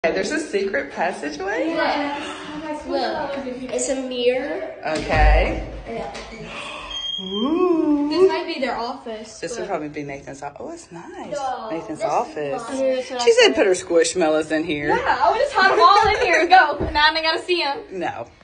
Okay, there's a secret passageway? Yes. Look, it's a mirror. Okay. Ooh. This might be their office. This would probably be Nathan's office. Oh, it's nice. No, Nathan's office. She She said put her squishmallows in here. Yeah, I would just hide them all in here and go. Now I gotta see them. No.